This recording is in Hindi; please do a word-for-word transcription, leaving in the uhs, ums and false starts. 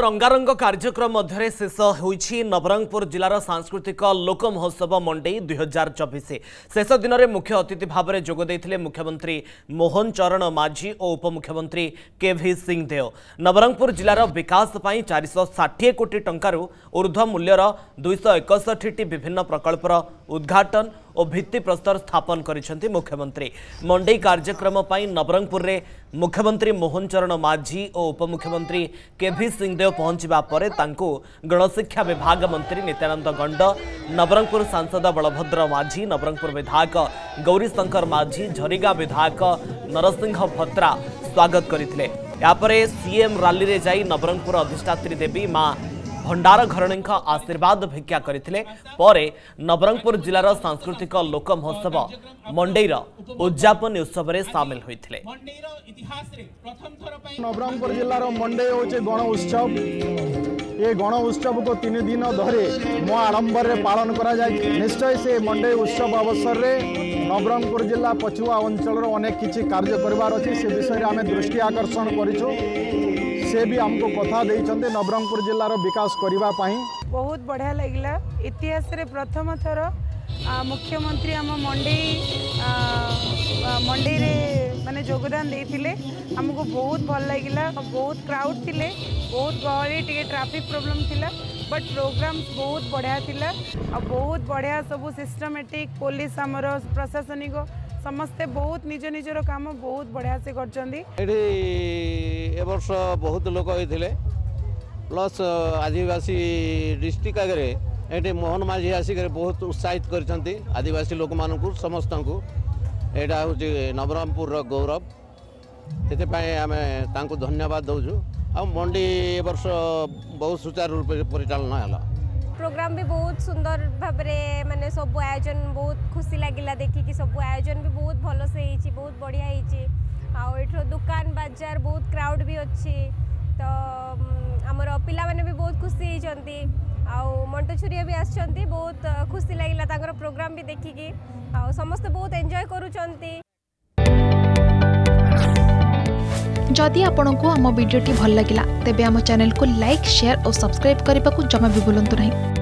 रंगारंग कार्यक्रम मध्य शेष होईछि नवरंगपुर जिलार सांस्कृतिक लोक महोत्सव मंडई दुई हजार चौबीस शेष दिन में मुख्य अतिथि भाव में जोग देथिले मुख्यमंत्री मोहन चरण माझी और उपमुख्यमंत्री केभी सिंहदेव। नवरंगपुर जिलार विकास पई चार सौ षाठी कोटी टंकार ऊर्ध्व मूल्यर दुईश एकसठी विभिन्न प्रकल्पर उद्घाटन और भित्ति प्रस्तर स्थापन करिसेंति मुख्यमंत्री। मंडई कार्यक्रम पई नवरंगपुर रे मुख्यमंत्री मोहन चरण माझी और उपमुख्यमंत्री केभी सिंहदेव पहुंचवा परे तांको गणशिक्षा विभाग मंत्री नित्यानंद गंड, नवरंगपुर सांसद बलभद्र माझी, नवरंगपुर विधायक गौरीशंकर माझी, झरीगा विधायक नरसिंह भत्रा स्वागत करथिले। यापरे सीएम रैली रे जाई नवरंगपुर अधिष्ठात्री देवी मां भंडार घरणी आशीर्वाद भिक्षा करथिले। परे नवरंगपुर जिलार सांस्कृतिक लोक महोत्सव मंडईर उद्यापन उत्सव में सामिल होइथिले। नवरंगपुर जिलार मंडई होचे गण उत्सव। ये गण उत्सव को तीन दिन धरे मो आडंबर रे पालन करा जाय। निश्चय से मंडई उत्सव अवसर रे नवरंगपुर जिला पछुआ अंचल अनेक किछि कार्य करबार अछि से विषय आमे दृष्टि आकर्षण करिछु। से भी हमको कथा देइछन्ते नवरंगपुर जिलार विकास करिबा पाई। बहुत बढ़िया लगिला। इतिहास रे प्रथम थर मुख्यमंत्री आम मंडई मंडई रे माने योगदान देथिले। हमको बहुत भल लगिला। बहुत क्राउड थिले, बहुत गहली, टिके ट्रैफिक प्रॉब्लम थिला, बट प्रोग्राम्स बहुत बढ़िया थिला। आ बहुत बढ़िया सब सिस्टमेटिक पुलिस आमर प्रशासनिक समस्ते बहुत निज निजर काम बहुत बढ़िया से करछन्ती। ए वर्ष बहुत लोक होइथिले प्लस आदिवासी डिस्ट्रिक्ट आगे ये मोहन माझी आसिक बहुत उत्साहित करछन्ती आदिवासी लोक मानकु समस्त को। एटा हूँ नवरंगपुर गौरव, से आम तांको धन्यवाद दौचु। आ मंडी ए वर्ष बहुत सुचारू रूप परिचालन है। प्रोग्राम भी बहुत सुंदर भाव में माने सब आयोजन बहुत खुशी लगिला देखिकी। सब आयोजन भी बहुत भल से होइछि, बहुत बढ़िया होइछि। आ एठो दुकान बाजार बहुत क्राउड भी अच्छी। तो आमर पिला माने भी बहुत खुशी होइछन्ती। आ मंटू छुरिया भी आछन्ती, बहुत खुशी लगिला ताकर प्रोग्राम भी देखिकी। आ समस्त बहुत एंजॉय करूछन्ती। जदि आपंक आम भिडी भल लगा तेब आम चैनल को लाइक, शेयर और सब्सक्राइब करने को जमा भी भूलु नहीं।